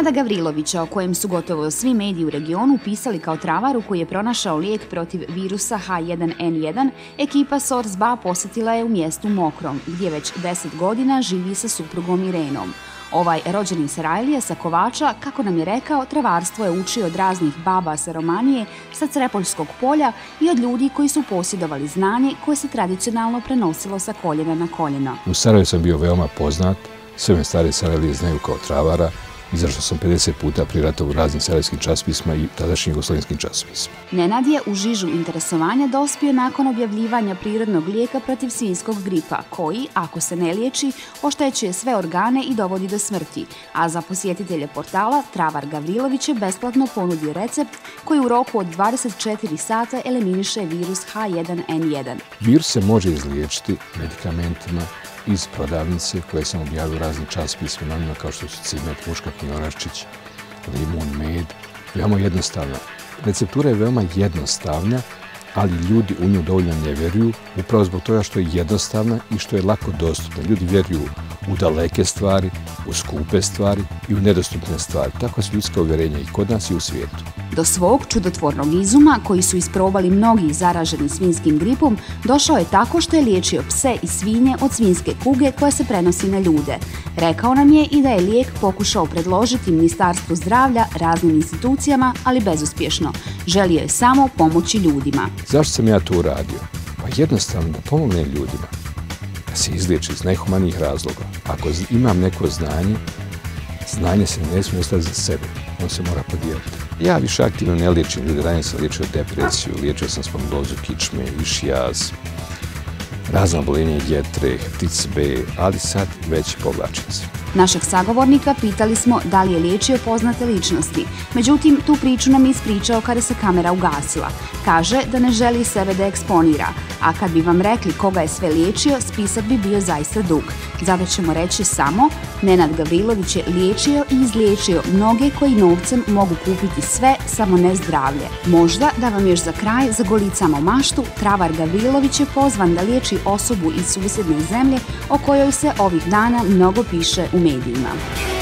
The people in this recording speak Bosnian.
Nenada Gavrilovića, o kojem su gotovo svi mediji u regionu pisali kao travaru koji je pronašao lijek protiv virusa H1N1, ekipa SORS-2 posjetila je u mjestu Mokrom, gdje već 10 godina živi sa suprugom Irenom. Ovaj rođeni Sarajlije sa Kovača, kako nam je rekao, travarstvo je učio od raznih baba sa Romanije, sa Crepoljskog polja i od ljudi koji su posjedovali znanje koje se tradicionalno prenosilo sa koljena na koljeno. U Sarajevu sam bio veoma poznat, sve me stare Sarajlije znaju kao travara, izašao sam 50 puta pri ratu u raznim sarajevskim časopisima i tadašnjim jugoslavenskim časopisima. Nenad je u žižu interesovanja dospio nakon objavljivanja prirodnog lijeka protiv svinjskog gripa, koji, ako se ne liječi, oštećuje sve organe i dovodi do smrti, a za posjetitelje portala travar Gavrilović je besplatno ponudio recept koji u roku od 24 sata eliminiše virus H1N1. Virus se može izliječiti medikamentima iz prodavnice koje sam objavio u raznim časopisima kao što su cimet, muškak, knjoraščić, limun, med. Veoma jednostavna. Receptura je veoma jednostavna, ali ljudi u nju dovoljno ne vjeruju, upravo zbog toga što je jednostavna i što je lako dostupna. Ljudi vjeruju u daleke stvari, u skupe stvari i u nedostupne stvari. Tako su ljudska uvjerenja i kod nas i u svijetu. Do svog čudotvornog izuma, koji su isprobali mnogi zaraženi svinjskim gripom, došao je tako što je liječio pse i svinje od svinjske kuge koja se prenosi na ljude. Rekao nam je i da je lijek pokušao predložiti Ministarstvu zdravlja, raznim institucijama, ali bezuspješno. Želio je samo pomoći ljudima. Zašto sam ja to uradio? Pa jednostavno da pomognem ljudima, da se izliječi iz najhumanijih razloga. Ako imam neko znanje, znanje se ne smije ostaviti za sebe, on se mora podijeliti. Ja više aktivno ne liječim ljude, ranije sam liječio depresiju, liječio sam spondilozu kičme, išijaz, razna oboljenja jetre, hepatitis B, ali sad već povlačim se. Našeg sagovornika pitali smo da li je liječio poznate ličnosti. Međutim, tu priču nam je ispričao kada se kamera ugasila. Kaže da ne želi sebe da eksponira, a kad bi vam rekli koga je sve liječio, spisak bi bio zaista dug. Zato ćemo reći samo, Nenad Gavrilović je liječio i izliječio mnoge koji novcem mogu kupiti sve, samo ne zdravlje. Možda da vam još za kraj zagolicamo maštu, travar Gavrilović je pozvan da liječi osobu iz susjedne zemlje o kojoj se ovih dana mnogo piše u medijima.